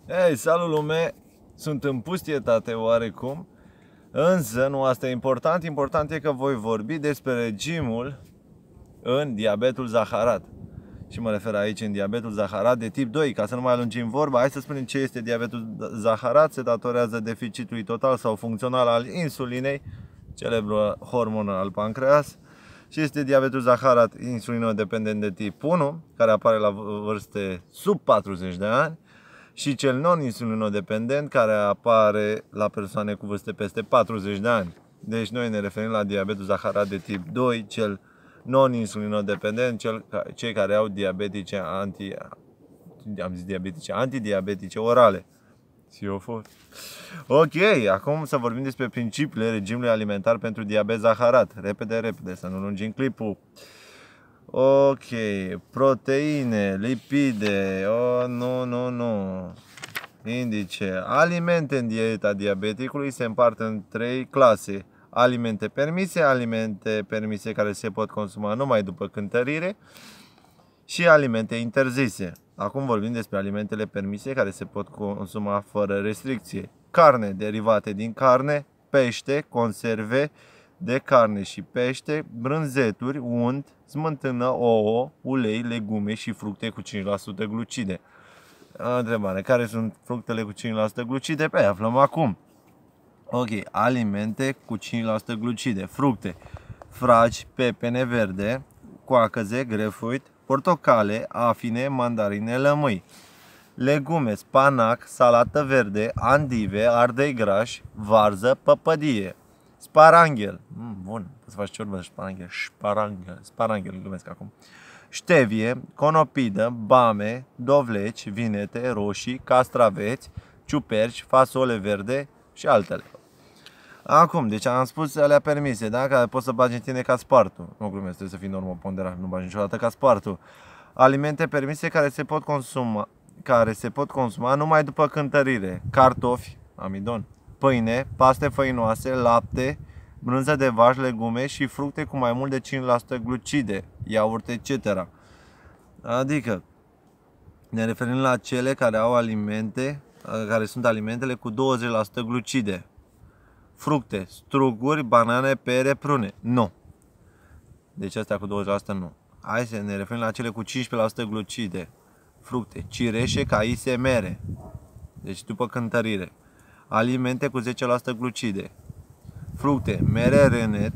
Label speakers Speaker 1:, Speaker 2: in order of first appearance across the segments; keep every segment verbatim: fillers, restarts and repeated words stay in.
Speaker 1: Ei, salut lume! Sunt în pustietate oarecum, însă nu asta e important. Important e că voi vorbi despre regimul în diabetul zaharat. Și mă refer aici în diabetul zaharat de tip doi. Ca să nu mai lungim vorba, hai să spunem ce este diabetul zaharat. Se datorează deficitului total sau funcțional al insulinei, celebră hormonă al pancreas. Și este diabetul zaharat insulinodependent de tip unu, care apare la vârste sub patruzeci de ani. Și cel non-insulinodependent, care apare la persoane cu vârste peste patruzeci de ani. Deci noi ne referim la diabetul zaharat de tip doi, cel non-insulinodependent, cel, cei care au diabetice anti, am zis diabetice, antidiabetice orale. Ok, acum să vorbim despre principiile regimului alimentar pentru diabet zaharat. Repede, repede, să nu lungim clipul. Ok, proteine, lipide, oh, nu, nu, nu, indice. Alimente în dieta diabeticului se împart în trei clase. Alimente permise, alimente permise care se pot consuma numai după cântărire și alimente interzise. Acum vorbim despre alimentele permise care se pot consuma fără restricție. Carne, derivate din carne, pește, conserve de carne și pește, brânzeturi, unt, smântână, ouă, ulei, legume și fructe cu cinci la sută glucide. Întrebare, care sunt fructele cu cinci la sută glucide? Pe aflăm acum. Ok, alimente cu cinci la sută glucide. Fructe, fragi, pepene verde, coacăze, grapefruit, portocale, afine, mandarine, lămâi. Legume, spanac, salată verde, andive, ardei grași, varză, păpădie. Sparanghel, mm, bun, poți să faci ciorbă de sparanghel, sparanghel, sparanghel, îl glumesc acum. Ștevie, conopidă, bame, dovleci, vinete, roșii, castraveți, ciuperci, fasole verde și altele. Acum, deci am spus alea permise, da? Că poți să bagi în tine ca spartul. Nu glumesc, trebuie să fii normoponderal, nu bagi niciodată ca spartul. Alimente permise care se pot consuma, care se pot consuma numai după cântărire. Cartofi, amidon, pâine, paste făinoase, lapte, brânză de vaș, legume și fructe cu mai mult de cinci la sută glucide, iaurt, et cetera. Adică ne referim la cele care au alimente, care sunt alimentele cu douăzeci la sută glucide. Fructe, struguri, banane, pere, prune. Nu. Deci astea cu douăzeci la sută nu. Hai să ne referim la cele cu cincisprezece la sută glucide. Fructe, cireșe, caise, mere. Deci după cântărire. Alimente cu zece la sută glucide. Fructe, mere, renet,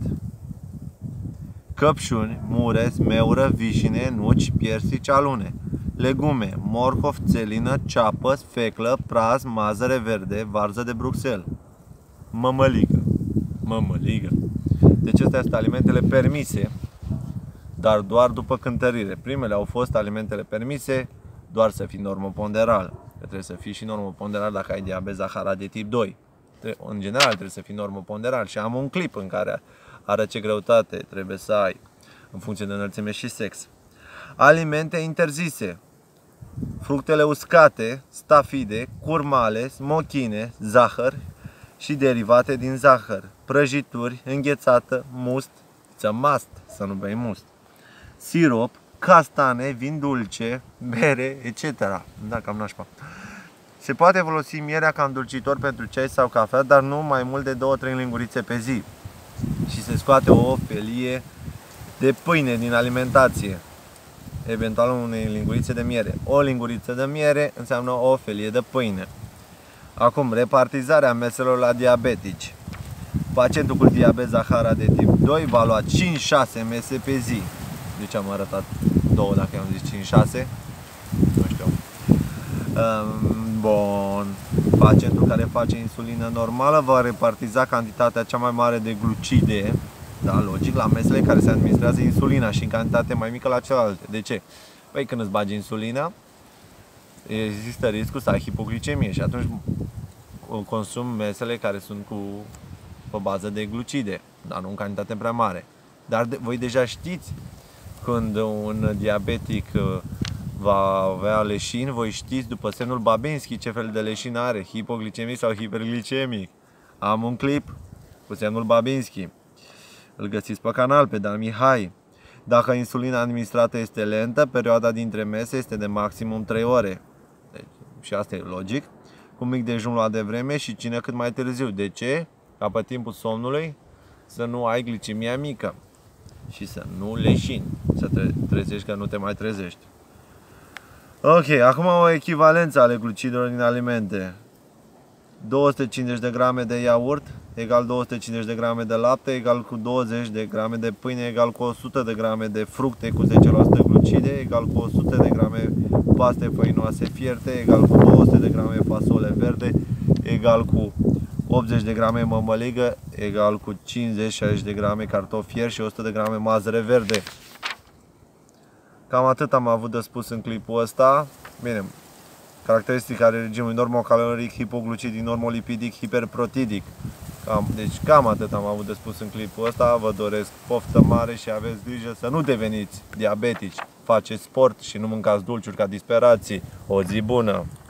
Speaker 1: căpșuni, mureș, meură, vișine, nuci, piersici, alune. Legume, morcov, țelină, ceapă, sfeclă, praz, mazăre verde, varză de Bruxelles. Mămăligă. Mămăligă. Deci astea sunt alimentele permise, dar doar după cântărire. Primele au fost alimentele permise doar să fii normoponderal. Că trebuie să fii și normoponderal dacă ai diabet zaharat de tip doi. În general trebuie să fii normoponderal și am un clip în care arăt ce greutate trebuie să ai în funcție de înălțime și sex. Alimente interzise. Fructele uscate, stafide, curmale, smochine, zahăr și derivate din zahăr, prăjituri, înghețată, must, it's a must să nu bei must, sirop, castane, vin dulce, bere, et cetera. Da, cam nașpa. Se poate folosi mierea ca îndulcitor pentru ceai sau cafea, dar nu mai mult de două trei lingurițe pe zi. Și se scoate o felie de pâine din alimentație, eventual unei lingurițe de miere. O linguriță de miere înseamnă o felie de pâine. Acum, repartizarea meselor la diabetici. Pacientul cu diabet zaharat de tip doi va lua cinci șase mese pe zi. Deci am arătat două dacă am zis cinci șase. Nu știu. Bun. Pacientul care face insulină normală va repartiza cantitatea cea mai mare de glucide, da, logic, la mesele care se administrează insulina și în cantitate mai mică la celelalte. De ce? Păi când îți bagi insulina, există riscul să ai hipoglicemie și atunci consum mesele care sunt cu pe bază de glucide, dar nu în cantitate prea mare. Dar de, voi deja știți când un diabetic va avea leșin, voi știți după semnul Babinski ce fel de leșin are, hipoglicemic sau hiperglicemic. Am un clip cu semnul Babinski. Îl găsiți pe canal, pe Dan Mihai. Dacă insulina administrată este lentă, perioada dintre mese este de maximum trei ore. Deci, și asta e logic. cu mic dejun luat de vreme și cină cât mai târziu. De ce? Ca pe timpul somnului să nu ai glicemia mică și să nu leșini, să te trezești că nu te mai trezești. Ok, acum o echivalență ale glucidelor din alimente. două sute cincizeci de grame de iaurt egal două sute cincizeci de grame de lapte egal cu douăzeci de grame de pâine egal cu o sută de grame de fructe cu zece la sută glucide egal cu o sută de grame paste făinoase fierte egal cu două sute de grame fasole verde egal cu optzeci de grame mămăligă egal cu cincizeci șaizeci de grame cartofi ieri și o sută de grame mazăre verde. Cam atât am avut de spus în clipul ăsta. Bine, caracteristica ale regimului normocaloric, hipoglucidic, normolipidic, hiperprotidic. Cam, deci cam atât am avut de spus în clipul ăsta. Vă doresc poftă mare și aveți grijă să nu deveniți diabetici. Faceți sport și nu mâncați dulciuri ca disperații. O zi bună!